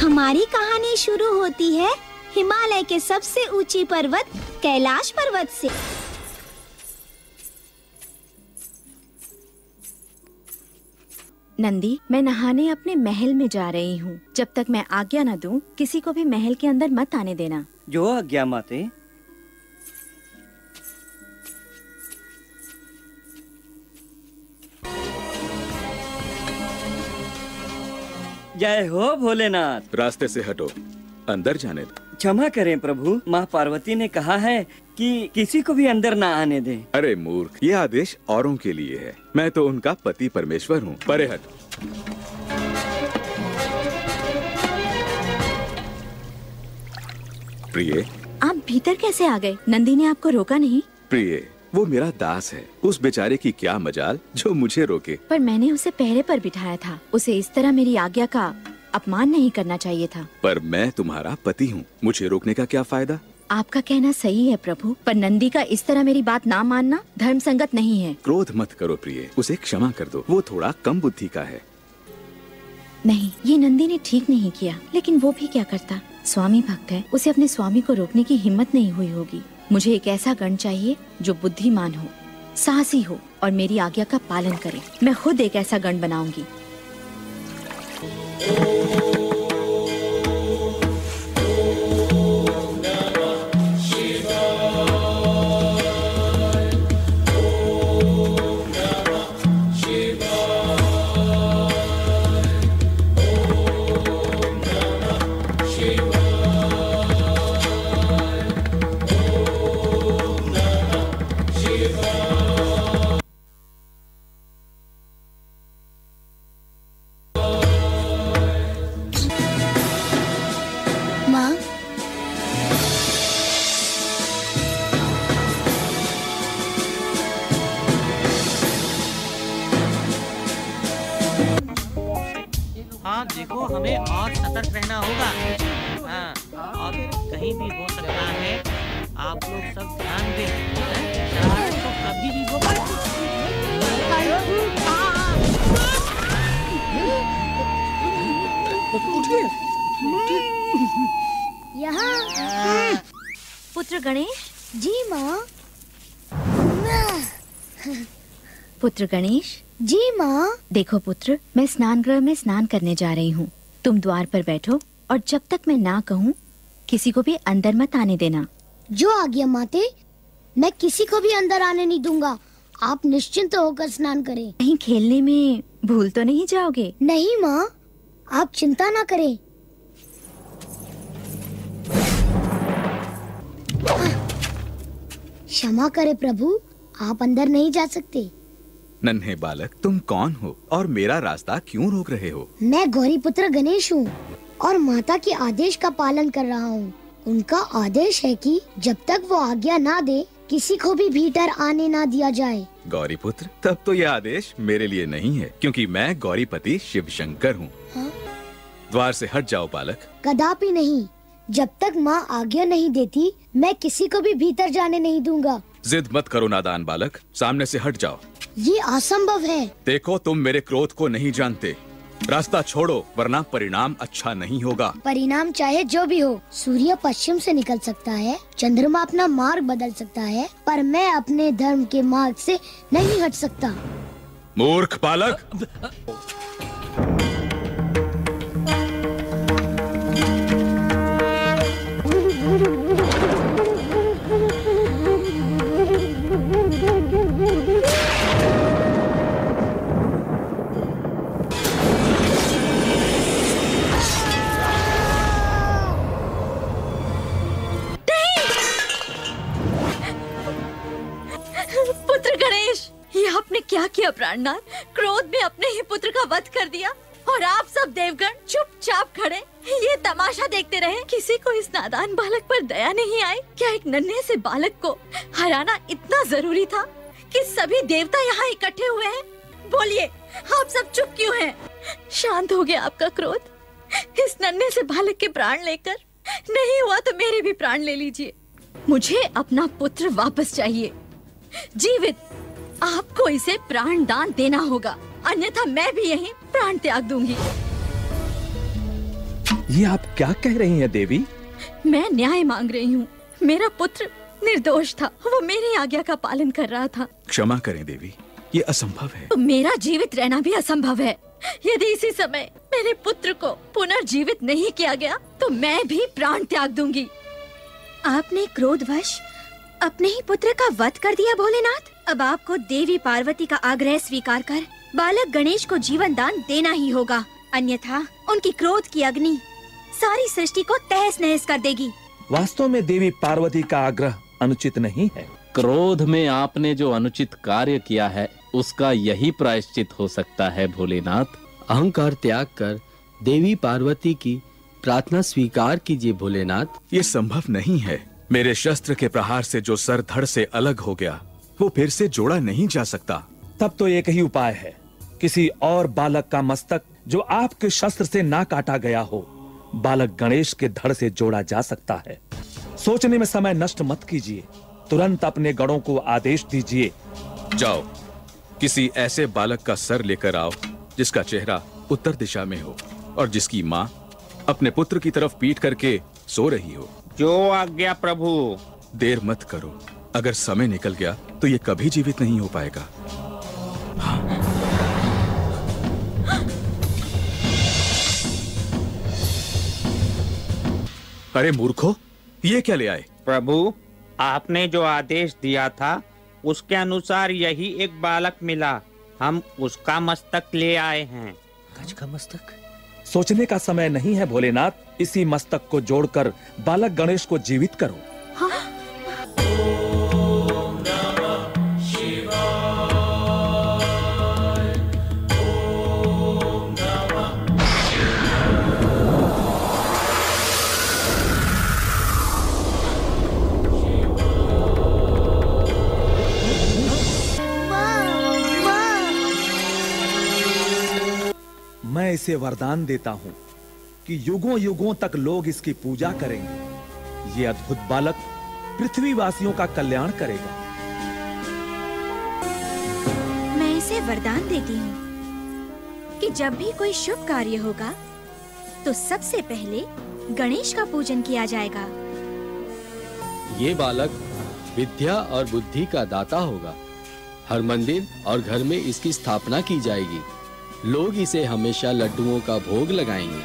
हमारी कहानी शुरू होती है हिमालय के सबसे ऊंची पर्वत कैलाश पर्वत से। नंदी, मैं नहाने अपने महल में जा रही हूँ। जब तक मैं आज्ञा न दूँ, किसी को भी महल के अंदर मत आने देना। जो आज्ञा माते। जय हो भोलेनाथ। रास्ते से हटो, अंदर जाने दो। क्षमा करें प्रभु, माँ पार्वती ने कहा है कि किसी को भी अंदर ना आने दें। अरे मूर्ख, ये आदेश औरों के लिए है। मैं तो उनका पति परमेश्वर हूँ। परे हट। प्रिय, आप भीतर कैसे आ गए? नंदी ने आपको रोका नहीं? प्रिय, वो मेरा दास है। उस बेचारे की क्या मजाल जो मुझे रोके। पर मैंने उसे पहरे पर बिठाया था। उसे इस तरह मेरी आज्ञा का अपमान नहीं करना चाहिए था। पर मैं तुम्हारा पति हूँ, मुझे रोकने का क्या फायदा? आपका कहना सही है प्रभु, पर नंदी का इस तरह मेरी बात ना मानना धर्म संगत नहीं है। क्रोध मत करो प्रिय, उसे क्षमा कर दो। वो थोड़ा कम बुद्धि का है। नहीं, ये नंदी ने ठीक नहीं किया, लेकिन वो भी क्या करता। स्वामी भक्त है, उसे अपने स्वामी को रोकने की हिम्मत नहीं हुई होगी। मुझे एक ऐसा गण चाहिए जो बुद्धिमान हो, साहसी हो और मेरी आज्ञा का पालन करे। मैं खुद एक ऐसा गण बनाऊंगी। देखो, हमें और सतर्क रहना होगा। हाँ, और कहीं भी हो सकता है। आप लोग सब ध्यान दें। शरारत तो कभी भी हो यहाँ पुत्र गणेश। जी माँ। पुत्र गणेश। जी माँ। देखो पुत्र, मैं स्नान गृह में स्नान करने जा रही हूँ। तुम द्वार पर बैठो और जब तक मैं ना कहूँ किसी को भी अंदर मत आने देना। जो आज्ञा माते, मैं किसी को भी अंदर आने नहीं दूंगा। आप निश्चिंत होकर स्नान करें। कहीं खेलने में भूल तो नहीं जाओगे? नहीं माँ, आप चिंता ना करें। क्षमा करें प्रभु, आप अंदर नहीं जा सकते। नन्हे बालक, तुम कौन हो और मेरा रास्ता क्यों रोक रहे हो? मैं गौरी पुत्र गणेश हूँ और माता के आदेश का पालन कर रहा हूँ। उनका आदेश है कि जब तक वो आज्ञा ना दे, किसी को भी भीतर आने ना दिया जाए। गौरी पुत्र, तब तो यह आदेश मेरे लिए नहीं है, क्योंकि मैं गौरीपति शिव शंकर हूँ। हाँ? द्वार से हट जाओ बालक। कदापि नहीं। जब तक माँ आज्ञा नहीं देती, मैं किसी को भी भीतर जाने नहीं दूंगा। जिद मत करो नादान बालक, सामने से हट जाओ। ये असंभव है। देखो, तुम मेरे क्रोध को नहीं जानते। रास्ता छोड़ो, वरना परिणाम अच्छा नहीं होगा। परिणाम चाहे जो भी हो, सूर्य पश्चिम से निकल सकता है, चंद्रमा अपना मार्ग बदल सकता है, पर मैं अपने धर्म के मार्ग से नहीं हट सकता। मूर्ख बालक। आपने क्या किया प्राणनाथ? क्रोध में अपने ही पुत्र का वध कर दिया और आप सब देवगण चुपचाप खड़े ये तमाशा देखते रहे। किसी को इस नादान बालक पर दया नहीं आई? क्या एक नन्हे से बालक को हराना इतना जरूरी था कि सभी देवता यहाँ इकट्ठे हुए हैं? बोलिए, आप सब चुप क्यों हैं? शांत हो गया आपका क्रोध इस नन्हे से बालक के प्राण लेकर? नहीं हुआ तो मेरे भी प्राण ले लीजिए। मुझे अपना पुत्र वापस चाहिए, जीवित। आपको इसे प्राण दान देना होगा, अन्यथा मैं भी यहीं प्राण त्याग दूंगी। ये आप क्या कह रही हैं देवी? मैं न्याय मांग रही हूँ। मेरा पुत्र निर्दोष था, वो मेरी आज्ञा का पालन कर रहा था। क्षमा करें देवी, ये असंभव है। तो मेरा जीवित रहना भी असंभव है। यदि इसी समय मेरे पुत्र को पुनर्जीवित नहीं किया गया तो मैं भी प्राण त्याग दूंगी। आपने क्रोधवश अपने ही पुत्र का वध कर दिया भोलेनाथ। अब आपको देवी पार्वती का आग्रह स्वीकार कर बालक गणेश को जीवन दान देना ही होगा, अन्यथा उनकी क्रोध की अग्नि सारी सृष्टि को तहस नहस कर देगी। वास्तव में देवी पार्वती का आग्रह अनुचित नहीं है। क्रोध में आपने जो अनुचित कार्य किया है उसका यही प्रायश्चित हो सकता है भोलेनाथ। अहंकार त्याग कर देवी पार्वती की प्रार्थना स्वीकार कीजिए भोलेनाथ। ये संभव नहीं है। मेरे शस्त्र के प्रहार से जो सर धड़ से अलग हो गया वो फिर से जोड़ा नहीं जा सकता। तब तो एक ही उपाय है, किसी और बालक का मस्तक जो आपके शस्त्र से ना काटा गया हो बालक गणेश के धड़ से जोड़ा जा सकता है। सोचने में समय नष्ट मत कीजिए, तुरंत अपने गणों को आदेश दीजिए। जाओ, किसी ऐसे बालक का सर लेकर आओ जिसका चेहरा उत्तर दिशा में हो और जिसकी माँ अपने पुत्र की तरफ पीठ करके सो रही हो। जो आज्ञा प्रभु। देर मत करो, अगर समय निकल गया तो ये कभी जीवित नहीं हो पाएगा। हाँ। अरे मूर्खो, ये क्या ले आए? प्रभु, आपने जो आदेश दिया था उसके अनुसार यही एक बालक मिला, हम उसका मस्तक ले आए हैं। गज का मस्तक? सोचने का समय नहीं है भोलेनाथ, इसी मस्तक को जोड़कर बालक गणेश को जीवित करो। हाँ? मैं इसे वरदान देता हूं कि युगों युगों तक लोग इसकी पूजा करेंगे। ये अद्भुत बालक पृथ्वीवासियों का कल्याण करेगा। मैं इसे वरदान देती हूँ कि जब भी कोई शुभ कार्य होगा तो सबसे पहले गणेश का पूजन किया जाएगा। ये बालक विद्या और बुद्धि का दाता होगा। हर मंदिर और घर में इसकी स्थापना की जाएगी। लोग इसे हमेशा लड्डुओं का भोग लगाएंगे।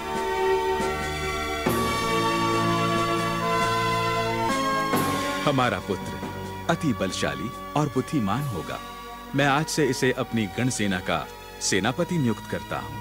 हमारा पुत्र अति बलशाली और बुद्धिमान होगा। मैं आज से इसे अपनी गण सेना का सेनापति नियुक्त करता हूँ।